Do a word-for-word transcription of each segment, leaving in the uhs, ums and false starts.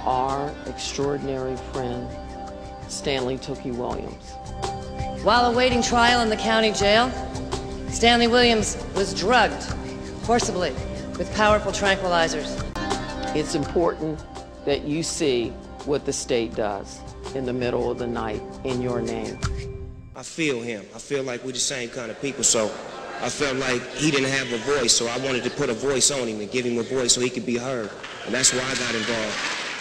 our extraordinary friend, Stanley Tookie Williams. While awaiting trial in the county jail, Stanley Williams was drugged forcibly with powerful tranquilizers. It's important that you see what the state does in the middle of the night in your name. I feel him. I feel like we're the same kind of people, so I felt like he didn't have a voice, so I wanted to put a voice on him and give him a voice so he could be heard. And that's why I got involved.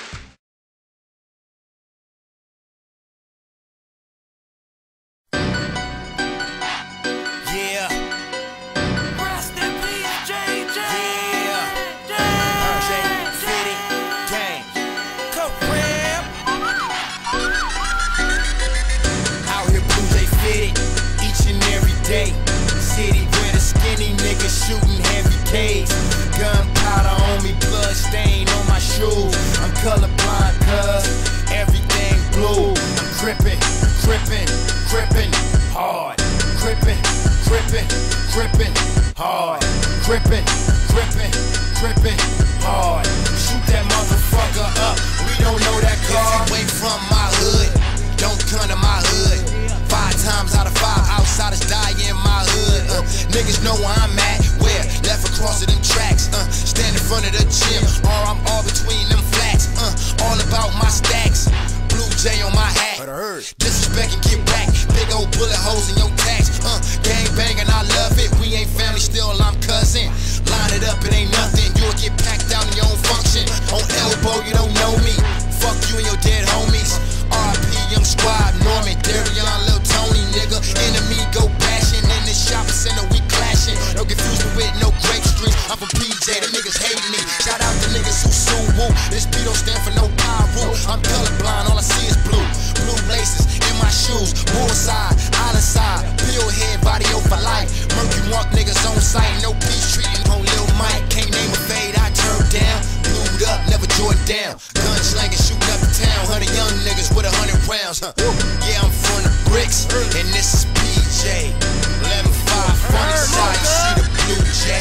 City where the skinny niggas shooting heavy K's. Gunpowder on me, blood stain on my shoes. I'm colorblind cuz everything blue. I'm crippin', crippin', crippin' hard. Crippin', crippin', crippin' hard. Crippin', crippin', crippin' hard. Shoot that motherfucker up, we don't know that car. If you ain't from my hood, don't come to my hood. Five times out of five outsiders die in my hood. Uh, niggas know where I'm at, where? Left across of them tracks. Uh, stand in front of the gym, or I'm all between them flats. Uh, all about my stacks. Blue J on my hat. Disrespect and get back. Big old bullet holes in your tax. Uh, gang banging, I love it. We ain't family, still I'm cousin. Line it up, it ain't nothing. You'll get packed down in your own function. On elbow, you don't know me. Fuck you and your dead homies. R I P Young Squad, Norman, Darion, Lil Tony, nigga. Enemy go bashing in the shopping center, we clashing. Don't confuse me with no grape streets. I'm from P J, the niggas hate me. Shout out to niggas who sue woo. This beat don't stand for no pyro. I'm colorblind, all I see is blue. Blue laces in my shoes, bullseye, island side, pillhead, Vadio for life. Murky Mark niggas on sight, no peace treating on Lil Mike. Can't name a fade, I turned down. Blued up, never Jordan down. Gun slanging, shooting up the town. Hundred young niggas with a hundred rounds, huh? Yeah, I'm from the bricks, and this is P J. eleven five, funny side, you see the Blue J.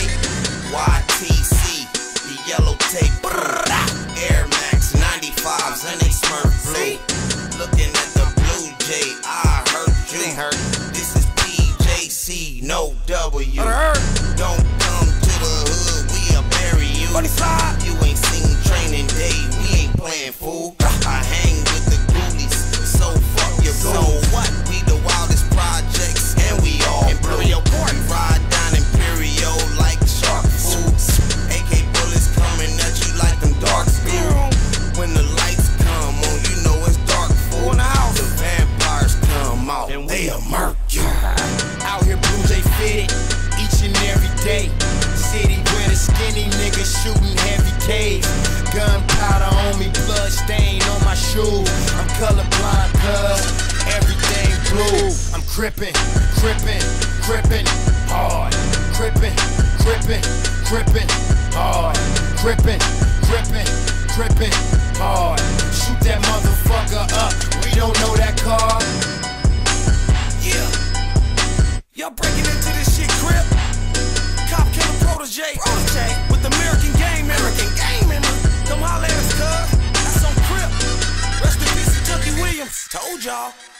Y T C, the yellow tape, Air Max ninety-fives, and they smurf blue. Looking at the Blue J, I hurt you. This is P J C, no W. Don't come to the hood, we'll bury you. You ain't seen Training Day, we ain't playing fool. I hang with the ghoulies, so fuck your boo. So what? We the wildest projects, and we all Imperial Court. Ride down Imperial like shark food. A K bullets coming at you like them dark spear. When the lights come on, you know it's dark fool. The vampires come out, and they a murk you. Out here Blue J fitted, each and every day. City where the skinny niggas shooting heavy K's. Gunpowder on me, blood stain on my shoes. I'm colorblind cuz everything blue. I'm crippin', crippin', crippin' hard. Crippin', crippin', crippin' hard. Crippin', crippin', crippin' hard. Shoot that motherfucker up, we don't know that car. Yeah, y'all breaking into this shit, Crip. Cop killer protege, protege with the American gang member. American gang member. Come holla at us, cuz. That's on Crip. Rest in peace to Tookie Williams. Told y'all.